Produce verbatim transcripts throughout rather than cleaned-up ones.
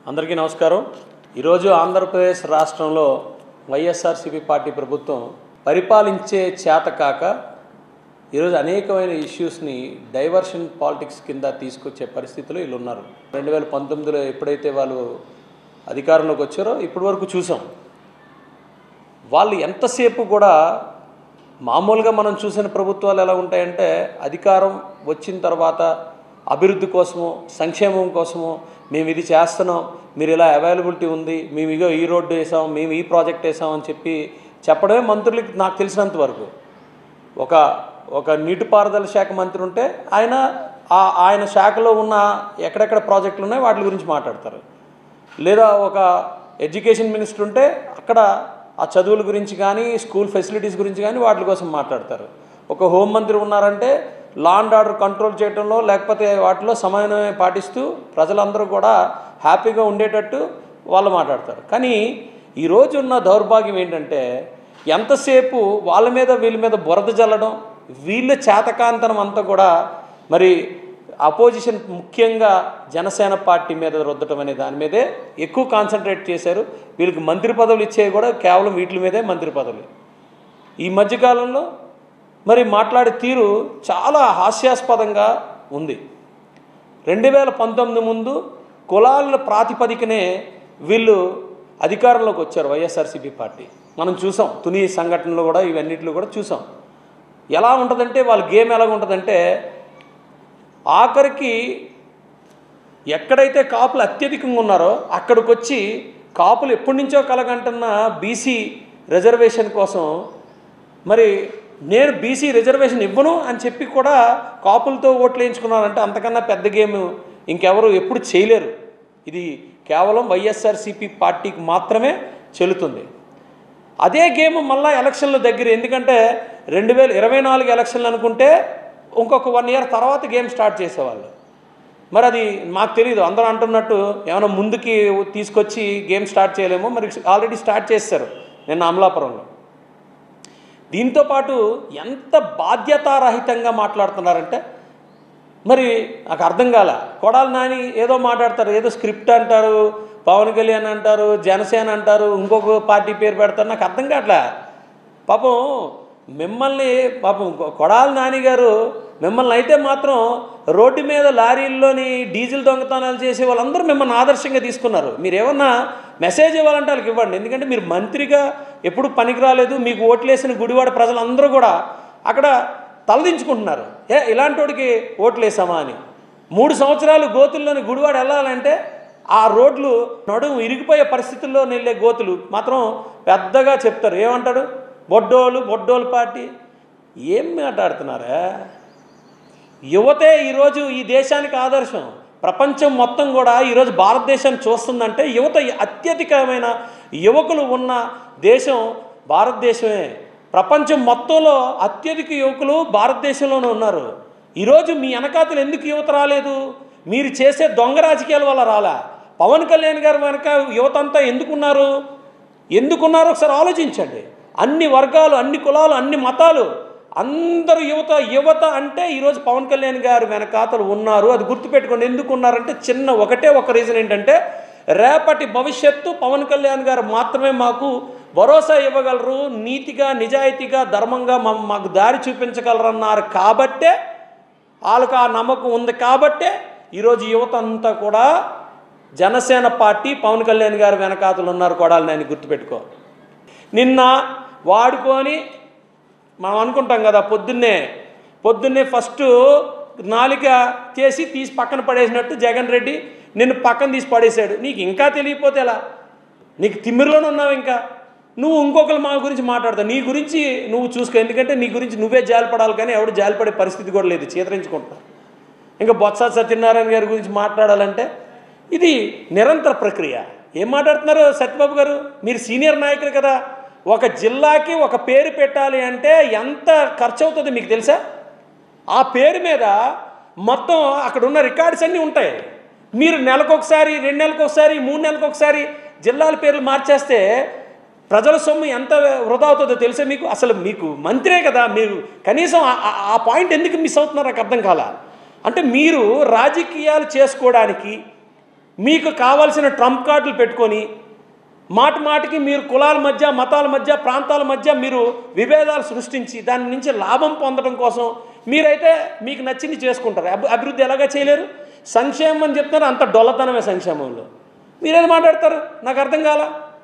అందరికీ నమస్కారం. ఈరోజు ఆంధ్రప్రదేశ్ రాష్ట్రంలో వైఎస్ఆర్సీపీ పార్టీ ప్రభుత్వం పరిపాలించే చేతకాక ఈరోజు అనేకమైన ఇష్యూస్ని డైవర్షన్ పాలిటిక్స్ కింద తీసుకొచ్చే పరిస్థితులు వీళ్ళు ఉన్నారు. రెండు వేల పంతొమ్మిదిలో ఎప్పుడైతే వాళ్ళు అధికారంలోకి వచ్చారో ఇప్పటి వరకు చూసాం. వాళ్ళు ఎంతసేపు కూడా మామూలుగా మనం చూసిన ప్రభుత్వాలు ఎలా ఉంటాయంటే అధికారం వచ్చిన తర్వాత అభివృద్ధి కోసము సంక్షేమం కోసము మేము ఇది చేస్తున్నాం, మీరు ఇలా అవైలబిలిటీ ఉంది, మేము ఇగో ఈ రోడ్డు వేసాం, మేము ఈ ప్రాజెక్ట్ వేసాం అని చెప్పి చెప్పడమే మంత్రులకి నాకు తెలిసినంత వరకు. ఒక ఒక నీటిపారుదల శాఖ మంత్రి ఉంటే ఆయన ఆయన శాఖలో ఉన్న ఎక్కడెక్కడ ప్రాజెక్టులు ఉన్నాయో వాటి గురించి మాట్లాడతారు. లేదా ఒక ఎడ్యుకేషన్ మినిస్టర్ ఉంటే అక్కడ ఆ చదువుల గురించి కానీ స్కూల్ ఫెసిలిటీస్ గురించి కానీ వాటి కోసం మాట్లాడతారు. ఒక హోంమంత్రి ఉన్నారంటే లా అండ్ ఆర్డర్ కంట్రోల్ చేయడంలో లేకపోతే వాటిలో సమన్వయం పాటిస్తూ ప్రజలందరూ కూడా హ్యాపీగా ఉండేటట్టు వాళ్ళు మాట్లాడతారు. కానీ ఈరోజు ఉన్న దౌర్భాగ్యం ఏంటంటే ఎంతసేపు వాళ్ళ మీద వీళ్ళ మీద బురద జల్లడం, వీళ్ళ చేతకాంతనం అంతా కూడా మరి అపోజిషన్ ముఖ్యంగా జనసేన పార్టీ మీద రుద్దటం అనే దాని మీదే ఎక్కువ కాన్సన్ట్రేట్ చేశారు. వీళ్ళకి మంత్రి పదవులు ఇచ్చేవి కూడా కేవలం వీటి మీదే మంత్రి పదవులు. ఈ మధ్యకాలంలో మరి మాట్లాడే తీరు చాలా హాస్యాస్పదంగా ఉంది. రెండు వేల పంతొమ్మిది ముందు కులాల ప్రాతిపదికనే వీళ్ళు అధికారంలోకి వచ్చారు వైఎస్ఆర్సీపీ పార్టీ. మనం చూసాం తుని సంఘటనలో కూడా ఇవన్నిటిలో కూడా చూసాం. ఎలా ఉంటుందంటే వాళ్ళ గేమ్ ఎలా ఉంటుందంటే ఆఖరికి ఎక్కడైతే కాపులు అత్యధికంగా ఉన్నారో అక్కడికి వచ్చి కాపులు ఎప్పటి నుంచో కలగంటున్న బీసీ రిజర్వేషన్ కోసం మరి నేను బీసీ రిజర్వేషన్ ఇవ్వను అని చెప్పి కూడా కాపులతో ఓట్లు వేయించుకున్నారంటే అంతకన్నా పెద్ద గేమ్ ఇంకెవరు ఎప్పుడు చేయలేరు. ఇది కేవలం వైఎస్ఆర్సీపీ పార్టీకి మాత్రమే చెల్లుతుంది. అదే గేమ్ మళ్ళీ ఎలక్షన్ల దగ్గర, ఎందుకంటే రెండు వేల ఇరవై నాలుగు ఎలక్షన్లు అనుకుంటే ఇంకొక వన్ ఇయర్ తర్వాత గేమ్ స్టార్ట్ చేసేవాళ్ళు. మరి అది మాకు తెలియదు. అందరూ అంటున్నట్టు ఏమైనా ముందుకి తీసుకొచ్చి గేమ్ స్టార్ట్ చేయలేమో, మరి ఆల్రెడీ స్టార్ట్ చేస్తారు నిన్న అమలాపురంలో. దీంతోపాటు ఎంత బాధ్యతారహితంగా మాట్లాడుతున్నారంటే మరి నాకు అర్థం కాల. కొడాలి నాని ఏదో మాట్లాడతారు, ఏదో స్క్రిప్ట్ అంటారు, పవన్ కళ్యాణ్ అంటారు, జనసేన అంటారు, ఇంకొక పార్టీ పేరు పెడతారు. నాకు అర్థం కావట్లే. పాపం మిమ్మల్ని పాపం కొడాలి నాని గారు మిమ్మల్ని అయితే మాత్రం రోడ్డు మీద లారీల్లోని డీజిల్ దొంగతనాలు చేసే వాళ్ళందరూ మిమ్మల్ని ఆదర్శంగా తీసుకున్నారు. మీరు ఏమన్నా మెసేజ్ ఇవ్వాలంటే వాళ్ళకి ఇవ్వండి. ఎందుకంటే మీరు మంత్రిగా ఎప్పుడు పనికి రాలేదు, మీకు ఓట్లేసిన గుడివాడ ప్రజలందరూ కూడా అక్కడ తలదించుకుంటున్నారు. ఏ ఇలాంటి వాడికి ఓట్లేసామా అని. మూడు సంవత్సరాలు గోతుల్లోని గుడివాడ వెళ్ళాలంటే ఆ రోడ్లు నడుము ఇరిగిపోయే పరిస్థితుల్లో వెళ్ళే గోతులు మాత్రం పెద్దగా చెప్తారు. ఏమంటాడు? బొడ్డోలు బొడ్డోలు పార్టీ. ఏం మాట్లాడుతున్నారా? యువతే ఈరోజు ఈ దేశానికి ఆదర్శం. ప్రపంచం మొత్తం కూడా ఈరోజు భారతదేశాన్ని చూస్తుందంటే యువత అత్యధికమైన యువకులు ఉన్న దేశం భారతదేశమే. ప్రపంచం మొత్తంలో అత్యధిక యువకులు భారతదేశంలోనే ఉన్నారు. ఈరోజు మీ వెనకాతలు ఎందుకు యువత రాలేదు? మీరు చేసే దొంగ రాజకీయాల వల్ల రాలా. పవన్ కళ్యాణ్ గారు వెనక యువత అంతా ఎందుకున్నారు? ఎందుకున్నారో ఒకసారి ఆలోచించండి. అన్ని వర్గాలు, అన్ని కులాలు, అన్ని మతాలు, అందరూ యువత. యువత అంటే ఈరోజు పవన్ కళ్యాణ్ గారు వెనకాతలు ఉన్నారు. అది గుర్తుపెట్టుకోండి. ఎందుకు ఉన్నారంటే చిన్న ఒకటే ఒక రీజన్ ఏంటంటే రేపటి భవిష్యత్తు పవన్ కళ్యాణ్ గారు మాత్రమే మాకు భరోసా ఇవ్వగలరు, నీతిగా నిజాయితీగా ధర్మంగా మాకు దారి చూపించగలరన్నారు. కాబట్టే వాళ్ళకు ఆ నమ్మకం ఉంది. కాబట్టే ఈరోజు యువత అంతా కూడా జనసేన పార్టీ పవన్ కళ్యాణ్ గారు వెనకాతలు ఉన్నారు. కొడాలి నాని గుర్తుపెట్టుకో. నిన్న వాడుకొని మనం అనుకుంటాం కదా, పొద్దున్నే పొద్దున్నే ఫస్ట్ నాలిక చేసి తీసి పక్కన పడేసినట్టు జగన్ రెడ్డి నిన్ను పక్కన తీసి పడేశాడు. నీకు ఇంకా తెలియకపోతే ఎలా? నీకు తిమ్మిరిలోనే ఉన్నావు. ఇంకా నువ్వు ఇంకొకరు మా గురించి మాట్లాడతావు. నీ గురించి నువ్వు చూసుకో. ఎందుకంటే నీ గురించి నువ్వే జాలిపడాలి, కానీ ఎవడు జాలిపడే పరిస్థితి కూడా లేదు. చేతరించుకుంటున్నావు. ఇంకా బొత్స సత్యనారాయణ గారి గురించి మాట్లాడాలంటే ఇది నిరంతర ప్రక్రియ. ఏం మాట్లాడుతున్నారు సత్యబాబు గారు? మీరు సీనియర్ నాయకులు కదా. ఒక జిల్లాకి ఒక పేరు పెట్టాలి అంటే ఎంత ఖర్చు అవుతుందో మీకు తెలుసా? ఆ పేరు మీద మొత్తం అక్కడ ఉన్న రికార్డ్స్ అన్నీ ఉంటాయి. మీరు నెలకొకసారి, రెండు నెలలకు ఒకసారి, మూడు నెలలకు ఒకసారి జిల్లాల పేర్లు మార్చేస్తే ప్రజల సొమ్ము ఎంత వృధా అవుతుందో తెలుసా మీకు? అసలు మీకు మంత్రే కదా, మీరు కనీసం ఆ పాయింట్ ఎందుకు మిస్ అవుతున్నారో నాకు అర్థం కాల. అంటే మీరు రాజకీయాలు చేసుకోవడానికి మీకు కావాల్సిన ట్రంప్ కార్డులు పెట్టుకొని మాట మాటికి మీరు కులాల మధ్య, మతాల మధ్య, ప్రాంతాల మధ్య మీరు విభేదాలు సృష్టించి దాని నుంచి లాభం పొందడం కోసం మీరైతే మీకు నచ్చింది చేసుకుంటారు. అభివృద్ధి ఎలాగా చేయలేరు? సంక్షేమం అని చెప్తారు, అంత డొల్లతనమే సంక్షేమంలో. మీరేది మాట్లాడతారు? నాకు అర్థం కాల.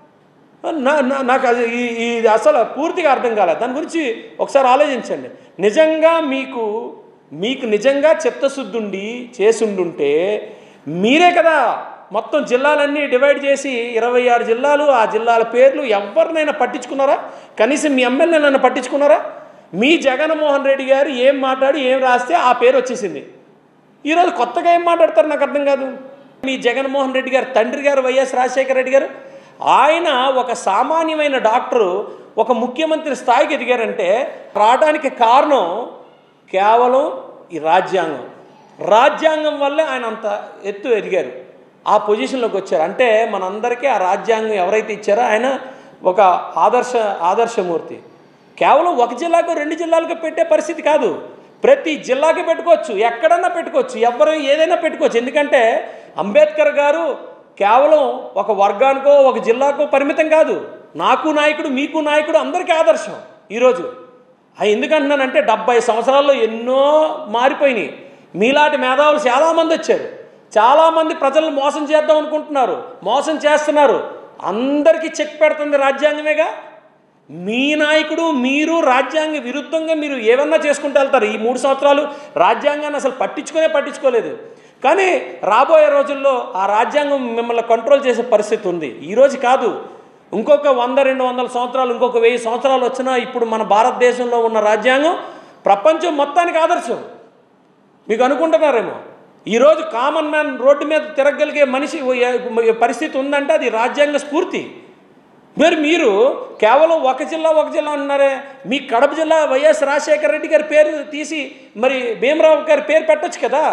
నాకు అది ఇది అసలు పూర్తిగా అర్థం కాలేదు. దాని గురించి ఒకసారి ఆలోచించండి. నిజంగా మీకు మీకు నిజంగా చిత్తశుద్ధి ఉండి చేసుండుంటే మీరే కదా మొత్తం జిల్లాలన్నీ డివైడ్ చేసి ఇరవై ఆరు జిల్లాలు, ఆ జిల్లాల పేర్లు ఎవరినైనా పట్టించుకున్నారా? కనీసం మీ ఎమ్మెల్యేనైనా పట్టించుకున్నారా? మీ జగన్మోహన్ రెడ్డి గారు ఏం మాట్లాడి ఏం రాస్తే ఆ పేరు వచ్చేసింది. ఈరోజు కొత్తగా ఏం మాట్లాడతారు నాకు అర్థం కాదు. మీ జగన్మోహన్ రెడ్డి గారు తండ్రి గారు వైఎస్ రాజశేఖర రెడ్డి గారు, ఆయన ఒక సామాన్యమైన డాక్టరు ఒక ముఖ్యమంత్రి స్థాయికి ఎదిగారంటే రావడానికి కారణం కేవలం ఈ రాజ్యాంగం. రాజ్యాంగం వల్లే ఆయన అంత ఎత్తు ఎదిగారు, ఆ పొజిషన్లోకి వచ్చారు. అంటే మనందరికీ ఆ రాజ్యాంగం ఎవరైతే ఇచ్చారో ఆయన ఒక ఆదర్శ ఆదర్శమూర్తి. కేవలం ఒక జిల్లాకు రెండు జిల్లాలకు పెట్టే పరిస్థితి కాదు, ప్రతి జిల్లాకి పెట్టుకోవచ్చు, ఎక్కడన్నా పెట్టుకోవచ్చు, ఎవరు ఏదైనా పెట్టుకోవచ్చు. ఎందుకంటే అంబేద్కర్ గారు కేవలం ఒక వర్గానికో ఒక జిల్లాకో పరిమితం కాదు. నాకు నాయకుడు, మీకు నాయకుడు, అందరికీ ఆదర్శం. ఈరోజు ఎందుకంటున్నానంటే డెబ్బై సంవత్సరాల్లో ఎన్నో మారిపోయినాయి. మీలాంటి మేధావులు చాలామంది వచ్చారు, చాలామంది ప్రజలను మోసం చేద్దాం అనుకుంటున్నారు, మోసం చేస్తున్నారు. అందరికీ చెక్ పెడుతుంది రాజ్యాంగమేగా. మీ నాయకుడు మీరు రాజ్యాంగ విరుద్ధంగా మీరు ఏమన్నా చేసుకుంటూ వెళ్తారు. ఈ మూడు సంవత్సరాలు రాజ్యాంగాన్ని అసలు పట్టించుకునే పట్టించుకోలేదు. కానీ రాబోయే రోజుల్లో ఆ రాజ్యాంగం మిమ్మల్ని కంట్రోల్ చేసే పరిస్థితి ఉంది. ఈరోజు కాదు, ఇంకొక వంద రెండు వందల సంవత్సరాలు, ఇంకొక వెయ్యి సంవత్సరాలు వచ్చినా ఇప్పుడు మన భారతదేశంలో ఉన్న రాజ్యాంగం ప్రపంచం మొత్తానికి ఆదర్శం. మీకు అనుకుంటున్నారేమో ఈరోజు కామన్ మ్యాన్ రోడ్డు మీద తిరగలిగే మనిషి పరిస్థితి ఉందంటే అది రాజ్యాంగ స్ఫూర్తి. మరి మీరు కేవలం ఒక జిల్లా ఒక జిల్లా అన్నారే. మీ కడప జిల్లా వైఎస్ రాజశేఖర రెడ్డి గారి పేరు తీసి మరి భీమరావు గారి పేరు పెట్టచ్చు కదా.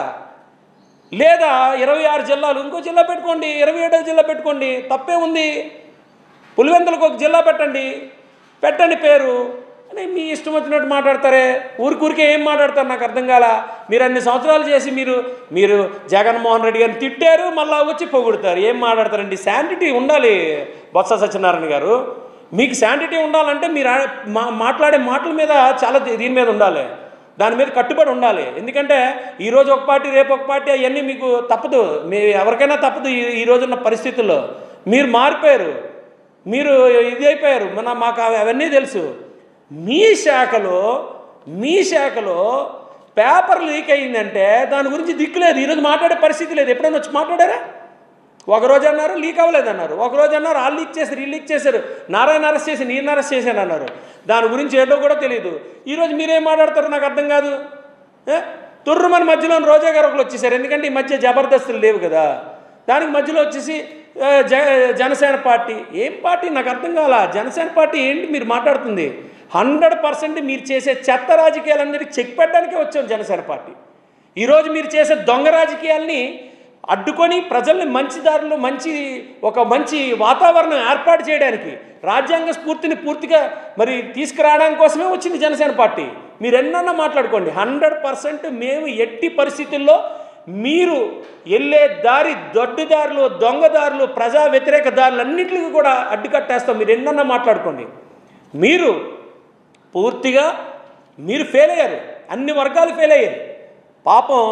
లేదా ఇరవై ఆరు జిల్లాలు ఇంకో జిల్లా పెట్టుకోండి, ఇరవై ఏడవ జిల్లా పెట్టుకోండి, తప్పే ఉంది. పులివెందులకు ఒక జిల్లా పెట్టండి, పెట్టండి పేరు అని మీ ఇష్టం వచ్చినట్టు మాట్లాడతారే. ఊరికూరికే ఏం మాట్లాడతారు నాకు అర్థం కాల. మీరు అన్ని సంవత్సరాలు చేసి మీరు మీరు జగన్మోహన్ రెడ్డి గారిని తిట్టారు, మళ్ళీ వచ్చి పొగుడుతారు. ఏం మాట్లాడతారండి? శాంటిటీ ఉండాలి బొత్స సత్యనారాయణ గారు. మీకు శాంటిటీ ఉండాలంటే మీరు మా మాట్లాడే మాటల మీద చాలా దీని మీద ఉండాలి, దాని మీద కట్టుబడి ఉండాలి. ఎందుకంటే ఈరోజు ఒక పార్టీ రేపు ఒక పార్టీ అవన్నీ మీకు తప్పదు, మీ ఎవరికైనా తప్పదు. ఈ ఈరోజున్న పరిస్థితుల్లో మీరు మారిపోయారు, మీరు ఇది అయిపోయారు. మన మాకు అవన్నీ తెలుసు. మీ శాఖలో మీ శాఖలో పేపర్ లీక్ అయ్యిందంటే దాని గురించి దిక్కులేదు. ఈరోజు మాట్లాడే పరిస్థితి లేదు. ఎప్పుడైనా వచ్చి మాట్లాడారా? ఒకరోజు అన్నారు లీక్ అవ్వలేదన్నారు, ఒకరోజు అన్నారు వాళ్ళు లీక్ చేశారు, వీళ్ళు లీక్ చేశారు, నారాయణ అరెస్ట్ చేసి నేను అరెస్ట్ చేశాను అన్నారు. దాని గురించి ఏంటో కూడా తెలియదు. ఈరోజు మీరేం మాట్లాడతారో నాకు అర్థం కాదు. తుర్రుమని మధ్యలో రోజా గారు ఒకరు వచ్చేసారు. ఎందుకంటే ఈ మధ్య జబర్దస్తులు లేవు కదా, దానికి మధ్యలో వచ్చేసి జ జనసేన పార్టీ. ఏం పార్టీ నాకు అర్థం కాల. జనసేన పార్టీ ఏంటి మీరు మాట్లాడుతుంది? హండ్రెడ్ పర్సెంట్ మీరు చేసే చెత్త రాజకీయాలన్నిటికీ చెక్ పెట్టడానికే వచ్చాం జనసేన పార్టీ. ఈరోజు మీరు చేసే దొంగ రాజకీయాల్ని అడ్డుకొని ప్రజల్ని మంచి దారిలో మంచి ఒక మంచి వాతావరణం ఏర్పాటు చేయడానికి, రాజ్యాంగ స్ఫూర్తిని పూర్తిగా మరి తీసుకురావడానికి కోసమే వచ్చింది జనసేన పార్టీ. మీరు ఎన్నన్నా మాట్లాడుకోండి, హండ్రెడ్ పర్సెంట్ మేము ఎట్టి పరిస్థితుల్లో మీరు వెళ్ళే దారి దొడ్డిదారులు, దొంగదారులు, ప్రజా వ్యతిరేక దారులు అన్నింటికి కూడా అడ్డుకట్టేస్తాం. మీరు ఎన్నన్నా మాట్లాడుకోండి. మీరు పూర్తిగా మీరు ఫెయిల్ అయ్యారు, అన్ని వర్గాలు ఫెయిల్ అయ్యారు. పాపం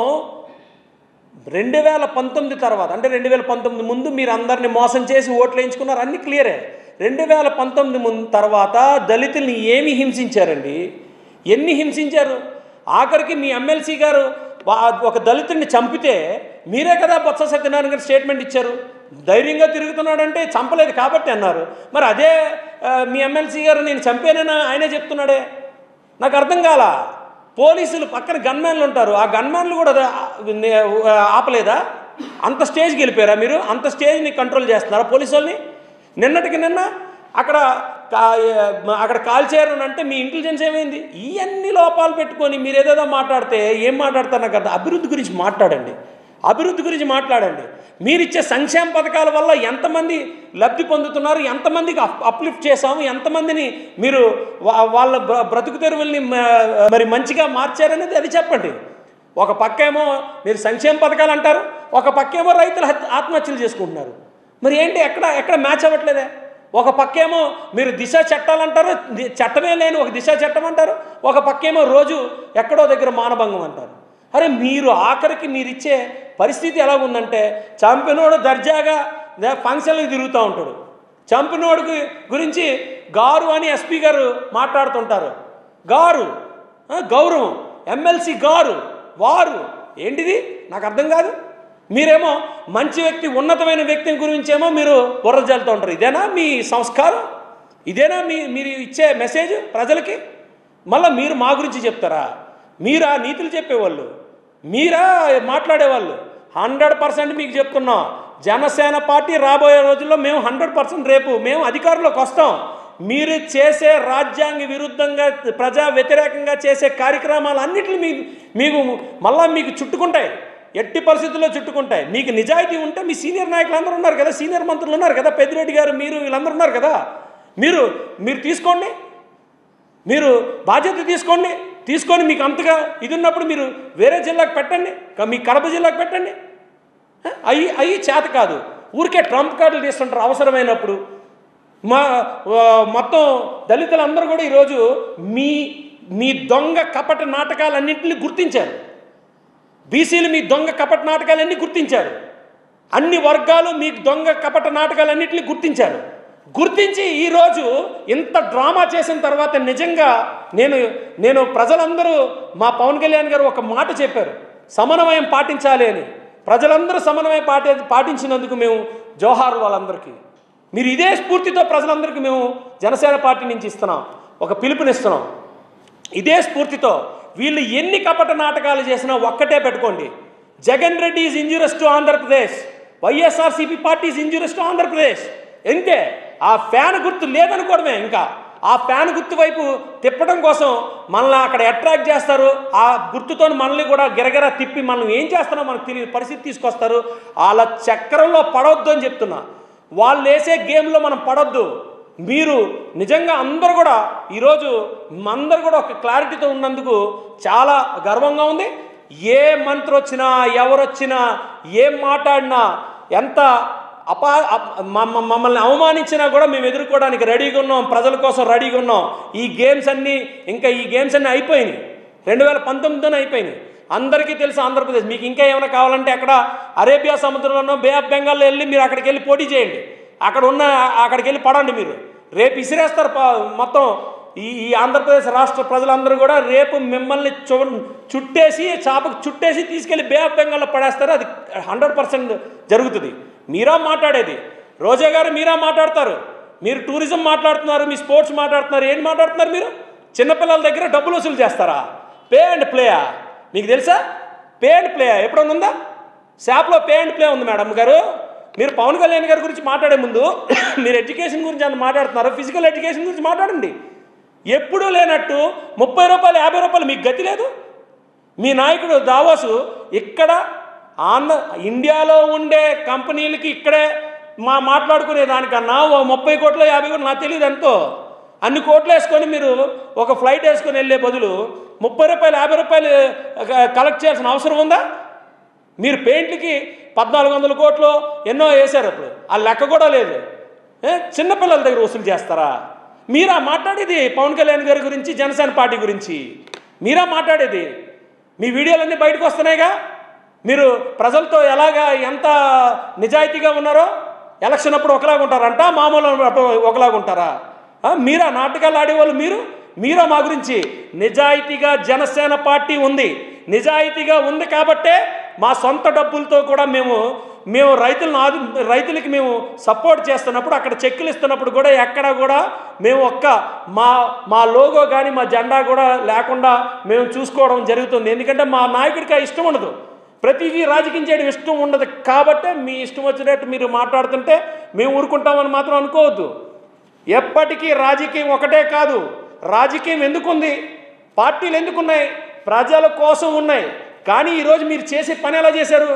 రెండు వేల పంతొమ్మిది తర్వాత అంటే రెండు వేల పంతొమ్మిది ముందు మీరు అందరినీ మోసం చేసి ఓట్లు వేయించుకున్నారు, అన్నీ క్లియరే. రెండు వేల పంతొమ్మిది ముందు తర్వాత దళితుల్ని ఏమి హింసించారండి? ఎన్ని హింసించారు? ఆఖరికి మీ ఎమ్మెల్సీ గారు ఒక దళితుడిని చంపితే మీరే కదా బొత్స సత్యనారాయణ గారు స్టేట్మెంట్ ఇచ్చారు. ధైర్యంగా తిరుగుతున్నాడంటే చంపలేదు కాబట్టి అన్నారు. మరి అదే మీ ఎమ్మెల్సీ గారు నేను చంపానని ఆయనే చెప్తున్నాడే. నాకు అర్థం కాల. పోలీసులు పక్కన గన్మ్యాన్లు ఉంటారు, ఆ గన్మ్యాన్లు కూడా ఆపలేదా? అంత స్టేజ్కి వెళ్ళిపోయారా మీరు? అంత స్టేజ్ని కంట్రోల్ చేస్తున్నారా పోలీసు వాళ్ళని? నిన్నటికి నిన్న అక్కడ అక్కడ కాల్చారు అంటే మీ ఇంటెలిజెన్స్ ఏమైంది? ఇవన్నీ లోపాలు పెట్టుకొని మీరు ఏదేదో మాట్లాడితే ఏం మాట్లాడతారు నాకు అర్థం. అభివృద్ధి గురించి మాట్లాడండి, అభివృద్ధి గురించి మాట్లాడండి. మీరిచ్చే సంక్షేమ పథకాల వల్ల ఎంతమంది లబ్ధి పొందుతున్నారు, ఎంతమందికి అప్లిఫ్ట్ చేశాము, ఎంతమందిని మీరు వాళ్ళ బ్రతుకు తెరువుల్ని మరి మంచిగా మార్చారనేది అది చెప్పండి. ఒక పక్కేమో మీరు సంక్షేమ పథకాలు అంటారు, ఒక పక్కేమో రైతులు ఆత్మహత్యలు చేసుకుంటున్నారు. మరి ఏంటి, ఎక్కడ ఎక్కడ మ్యాచ్ అవ్వట్లేదే? ఒక పక్కేమో మీరు దిశ చట్టాలంటారు, చట్టమే లేని ఒక దిశ చట్టం అంటారు, ఒక పక్కేమో రోజు ఎక్కడో దగ్గర మానభంగం అంటారు. అరే మీరు ఆఖరికి మీరు ఇచ్చే పరిస్థితి ఎలా ఉందంటే, చంపినోడు దర్జాగా ఫంక్షన్లకు తిరుగుతూ ఉంటాడు. చంపినోడికి గురించి గారు అని ఎస్పీ గారు మాట్లాడుతుంటారు. గారు గౌరవం, ఎమ్మెల్సీ గారు, వారు ఏంటిది నాకు అర్థం కాదు. మీరేమో మంచి వ్యక్తి, ఉన్నతమైన వ్యక్తిని గురించేమో మీరు బుర్ర జల్లుతూ ఉంటారు. ఇదేనా మీ సంస్కారం? ఇదేనా మీ మీరు ఇచ్చే మెసేజ్ ప్రజలకి? మళ్ళీ మీరు మా గురించి చెప్తారా? మీరా నీతులు చెప్పేవాళ్ళు, మీరా మాట్లాడేవాళ్ళు? హండ్రెడ్ పర్సెంట్ మీకు చెప్తున్నాం, జనసేన పార్టీ రాబోయే రోజుల్లో మేము హండ్రెడ్ పర్సెంట్ రేపు మేము అధికారంలోకి వస్తాం. మీరు చేసే రాజ్యాంగ విరుద్ధంగా ప్రజా వ్యతిరేకంగా చేసే కార్యక్రమాలు అన్నింటినీ మీకు మీకు మళ్ళా మీకు చుట్టుకుంటాయి, ఎట్టి పరిస్థితుల్లో చుట్టుకుంటాయి. మీకు నిజాయితీ ఉంటే మీ సీనియర్ నాయకులు అందరూ ఉన్నారు కదా, సీనియర్ మంత్రులు ఉన్నారు కదా, పెద్దిరెడ్డి గారు, మీరు వీళ్ళందరూ ఉన్నారు కదా, మీరు మీరు తీసుకోండి, మీరు బాధ్యత తీసుకోండి. తీసుకొని మీకు అంతగా ఇది ఉన్నప్పుడు మీరు వేరే జిల్లాకు పెట్టండి, మీ కడప జిల్లాకు పెట్టండి. అవి అవి చేత కాదు, ఊరికే ట్రంప్ కార్డులు తీస్తుంటారు అవసరమైనప్పుడు. మా మొత్తం దళితులందరూ కూడా ఈరోజు మీ మీ దొంగ కపట నాటకాలన్నింటినీ గుర్తించారు. బీసీలు మీ దొంగ కపట నాటకాలన్నీ గుర్తించారు. అన్ని వర్గాలు మీ దొంగ కపట నాటకాలన్నింటినీ గుర్తించారు. గుర్తించి ఈరోజు ఇంత డ్రామా చేసిన తర్వాత నిజంగా నేను నేను ప్రజలందరూ మా పవన్ కళ్యాణ్ గారు ఒక మాట చెప్పారు, సమన్వయం పాటించాలి అని. ప్రజలందరూ సమన్వయం పాటి పాటించినందుకు మేము జోహార్ వాళ్ళందరికీ. మీరు ఇదే స్ఫూర్తితో ప్రజలందరికీ మేము జనసేన పార్టీ నుంచి ఇస్తున్నాం, ఒక పిలుపునిస్తున్నాం. ఇదే స్ఫూర్తితో వీళ్ళు ఎన్ని కపట నాటకాలు చేసినా ఒక్కటే పెట్టుకోండి, Jagan Reddy is injurious to Andhra Pradesh, YSRCP party is injurious to Andhra Pradesh. అంతే, ఆ ఫ్యాన్ గుర్తు లేదనుకోవడమే. ఇంకా ఆ ఫ్యాన్ గుర్తు వైపు తిప్పడం కోసం మనల్ని అక్కడ అట్రాక్ట్ చేస్తారు. ఆ గుర్తుతో మనల్ని కూడా గిరగిర తిప్పి మనం ఏం చేస్తున్నామో మనకు తెలియని పరిస్థితి తీసుకొస్తారు. వాళ్ళ చక్రంలో పడవద్దు అని చెప్తున్నా. వాళ్ళు వేసే గేమ్లో మనం పడొద్దు. మీరు నిజంగా అందరూ కూడా ఈరోజు అందరూ కూడా ఒక క్లారిటీతో ఉన్నందుకు చాలా గర్వంగా ఉంది. ఏ మంత్రి వచ్చినా ఎవరు వచ్చినా ఏం మాట్లాడినా ఎంత అపా మమ్మల్ని అవమానించినా కూడా మేము ఎదుర్కోవడానికి రెడీగా ఉన్నాం, ప్రజల కోసం రెడీగా ఉన్నాం. ఈ గేమ్స్ అన్నీ ఇంకా ఈ గేమ్స్ అన్నీ అయిపోయినాయి, రెండు వేల పంతొమ్మిదిలోనే అయిపోయినాయి. అందరికీ తెలుసు ఆంధ్రప్రదేశ్. మీకు ఇంకా ఏమైనా కావాలంటే అక్కడ అరేబియా సముద్రంలోనో బే ఆఫ్ బెంగాల్లో వెళ్ళి మీరు అక్కడికి వెళ్ళి పోటీ చేయండి, అక్కడ ఉన్న అక్కడికి వెళ్ళి పడండి. మీరు రేపు ఇసిరేస్తారు మొత్తం ఈ ఈ ఆంధ్రప్రదేశ్ రాష్ట్ర ప్రజలందరూ కూడా రేపు మిమ్మల్ని చు చుట్టేసి చాపకు చుట్టేసి తీసుకెళ్ళి బే ఆఫ్ బెంగాల్లో పడేస్తారు. అది హండ్రెడ్ పర్సెంట్ జరుగుతుంది. మీరా మాట్లాడేది, రోజా గారు మీరా మాట్లాడతారు. మీరు టూరిజం మాట్లాడుతున్నారు, మీ స్పోర్ట్స్ మాట్లాడుతున్నారు. ఏంటి మాట్లాడుతున్నారు మీరు? చిన్నపిల్లల దగ్గర డబ్బులు వసూలు చేస్తారా? పే అండ్ ప్లేయా? మీకు తెలుసా పే అండ్ ప్లేయా? ఎప్పుడన్నా ఉందా? శాప్లో పే అండ్ ప్లే ఉంది మేడం గారు. మీరు పవన్ కళ్యాణ్ గారి గురించి మాట్లాడే ముందు మీరు ఎడ్యుకేషన్ గురించి అంత మాట్లాడుతున్నారు, ఫిజికల్ ఎడ్యుకేషన్ గురించి మాట్లాడండి. ఎప్పుడూ లేనట్టు ముప్పై రూపాయలు యాభై రూపాయలు మీకు గతి లేదు. మీ నాయకుడు దావోసు ఇక్కడ ఆంధ్ర ఇండియాలో ఉండే కంపెనీలకి ఇక్కడే మా మాట్లాడుకునే దానికన్నా ఓ ముప్పై కోట్లు యాభై కోట్లు నాకు తెలియదు ఎంతో అన్ని కోట్లు వేసుకొని మీరు ఒక ఫ్లైట్ వేసుకొని వెళ్ళే బదులు ముప్పై రూపాయలు యాభై రూపాయలు కలెక్ట్ చేయాల్సిన అవసరం ఉందా? మీరు పెయింట్లకి పద్నాలుగు వందల కోట్లు ఎన్నో వేశారు, అప్పుడు ఆ లెక్క కూడా లేదు. చిన్నపిల్లల దగ్గర వసూలు చేస్తారా? మీరా మాట్లాడేది పవన్ కళ్యాణ్ గారి గురించి, జనసేన పార్టీ గురించి మీరా మాట్లాడేది? మీ వీడియోలన్నీ బయటకు వస్తున్నాయిగా. మీరు ప్రజలతో ఎలాగా ఎంత నిజాయితీగా ఉన్నారో, ఎలక్షన్ అప్పుడు ఒకలాగా ఉంటారంట, మామూలు ఒకలాగా ఉంటారా? మీరా నాటకాలు ఆడేవాళ్ళు మీరు మీరా మా గురించి? నిజాయితీగా జనసేన పార్టీ ఉంది, నిజాయితీగా ఉంది కాబట్టే మా సొంత డబ్బులతో కూడా మేము మేము రైతులను ఆదు రైతులకి మేము సపోర్ట్ చేస్తున్నప్పుడు, అక్కడ చెక్కులు ఇస్తున్నప్పుడు కూడా ఎక్కడ కూడా మేము ఒక్క మా మా లోగో కానీ మా జెండా కూడా లేకుండా మేము చూసుకోవడం జరుగుతుంది. ఎందుకంటే మా నాయకుడికి ఆ ఇష్టం ఉండదు, ప్రతిదీ రాజకీయం చేయడం ఇష్టం ఉండదు. కాబట్టే మీ ఇష్టం వచ్చినట్టు మీరు మాట్లాడుతుంటే మేము ఊరుకుంటామని మాత్రం అనుకోవద్దు. ఎప్పటికీ రాజకీయం ఒకటే కాదు. రాజకీయం ఎందుకుంది, పార్టీలు ఎందుకున్నాయి? ప్రజల కోసం ఉన్నాయి. కానీ ఈరోజు మీరు చేసే పని ఎలా చేశారు?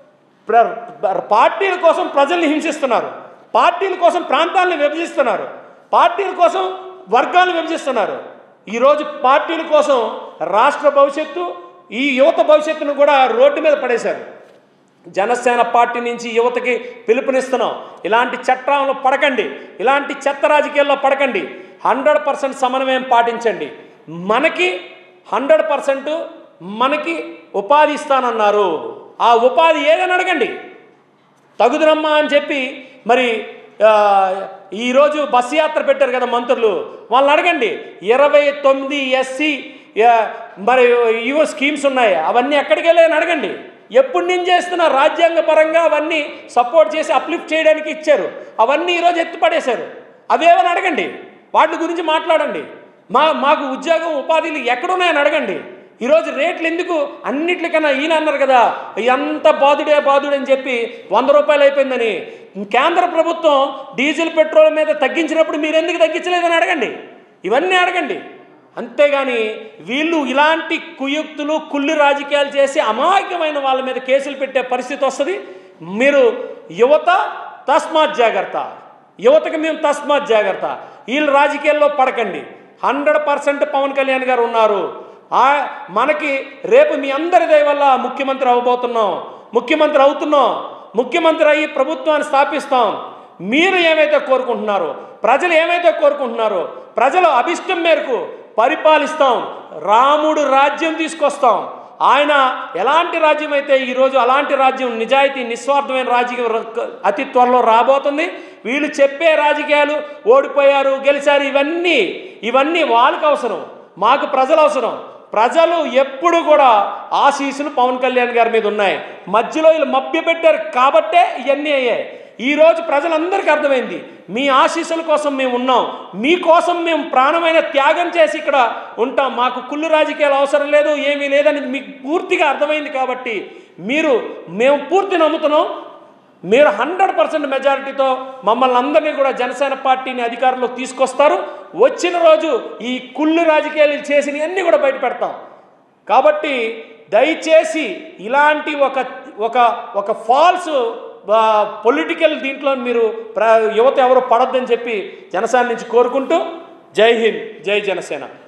పార్టీల కోసం ప్రజల్ని హింసిస్తున్నారు, పార్టీల కోసం ప్రాంతాలను విభజిస్తున్నారు, పార్టీల కోసం వర్గాలను విభజిస్తున్నారు. ఈరోజు పార్టీల కోసం రాష్ట్ర భవిష్యత్తు, ఈ యువత భవిష్యత్తును కూడా రోడ్డు మీద పడేశారు. జనసేన పార్టీ నుంచి యువతకి పిలుపునిస్తున్నాం. ఇలాంటి చట్టాలను పడకండి, ఇలాంటి చెత్త రాజకీయాల్లో పడకండి. హండ్రెడ్ పర్సెంట్ సమన్వయం పాటించండి. మనకి హండ్రెడ్ పర్సెంట్ మనకి ఉపాధి ఇస్తానన్నారు. ఆ ఉపాధి ఏదని అడగండి. తగుదునమ్మా అని చెప్పి మరి ఈరోజు బస్సు యాత్ర పెట్టారు కదా మంత్రులు, వాళ్ళని అడగండి. ఇరవై తొమ్మిది ఎస్సీ మరి ఇవో స్కీమ్స్ ఉన్నాయి, అవన్నీ ఎక్కడికి వెళ్ళాయని అడగండి. ఎప్పుడు నేను చేస్తున్న రాజ్యాంగ పరంగా అవన్నీ సపోర్ట్ చేసి అప్లిఫ్ట్ చేయడానికి ఇచ్చారు, అవన్నీ ఈరోజు ఎత్తిపడేశారు. అవేమని అడగండి, వాటి గురించి మాట్లాడండి. మా మాకు ఉద్యోగం ఉపాధిలు ఎక్కడున్నాయని అడగండి. ఈరోజు రేట్లు ఎందుకు అన్నిట్లకన్నా ఈయన అన్నారు కదా, ఎంత బాధుడే బాధుడే అని చెప్పి వంద రూపాయలు అయిపోయిందని. కేంద్ర ప్రభుత్వం డీజిల్ పెట్రోల్ మీద తగ్గించినప్పుడు మీరు ఎందుకు తగ్గించలేదని అడగండి. ఇవన్నీ అడగండి. అంతేగాని వీళ్ళు ఇలాంటి కుయుక్తులు కుళ్ళు రాజకీయాలు చేసి అమాయకమైన వాళ్ళ మీద కేసులు పెట్టే పరిస్థితి వస్తుంది. మీరు యువత తస్మాత్ జాగ్రత్త, యువతకి మేము తస్మాత్ జాగ్రత్త. వీళ్ళు రాజకీయాల్లో పడకండి. హండ్రెడ్ పర్సెంట్ పవన్ కళ్యాణ్ గారు ఉన్నారు. మనకి రేపు మీ అందరి దయ వల్ల ముఖ్యమంత్రి అవ్వబోతున్నాం, ముఖ్యమంత్రి అవుతున్నాం, ముఖ్యమంత్రి అయ్యి ప్రభుత్వాన్ని స్థాపిస్తాం. మీరు ఏమైతే కోరుకుంటున్నారో, ప్రజలు ఏమైతే కోరుకుంటున్నారో, ప్రజల అభిష్టం మేరకు పరిపాలిస్తాం. రాముడు రాజ్యం తీసుకొస్తాం. ఆయన ఎలాంటి రాజ్యం అయితే ఈరోజు అలాంటి రాజ్యం, నిజాయితీ నిస్వార్థమైన రాజకీయం అతి త్వరలో రాబోతుంది. వీళ్ళు చెప్పే రాజకీయాలు ఓడిపోయారు గెలిచారు ఇవన్నీ ఇవన్నీ వాళ్ళకి అవసరం, మాకు ప్రజలు అవసరం. ప్రజలు ఎప్పుడు కూడా ఆశీస్సులు పవన్ కళ్యాణ్ గారి మీద ఉన్నాయి. మధ్యలో వీళ్ళు మభ్య పెట్టారు కాబట్టే ఇవన్నీ అయ్యాయి. ఈరోజు ప్రజలందరికీ అర్థమైంది, మీ ఆశీస్సుల కోసం మేము ఉన్నాం, మీకోసం మేము ప్రాణమైన త్యాగం చేసి ఇక్కడ ఉంటాం, మాకు కుళ్ళు రాజకీయాలు అవసరం లేదు, ఏమీ లేదని మీకు పూర్తిగా అర్థమైంది. కాబట్టి మీరు మేము పూర్తి నమ్ముతున్నాం. మీరు హండ్రెడ్ పర్సెంట్ మెజారిటీతో మమ్మల్ని అందరినీ కూడా జనసేన పార్టీని అధికారంలోకి తీసుకొస్తారు. వచ్చిన రోజు ఈ కుళ్ళు రాజకీయాలు చేసినవన్నీ కూడా బయట పెడతాం. కాబట్టి దయచేసి ఇలాంటి ఒక ఒక ఒక ఫాల్స్ పొలిటికల్ దీంట్లో మీరు యువత ఎవరు పడొద్దని చెప్పి జనసేన నుంచి కోరుకుంటూ, జై హింద్, జై జనసేన.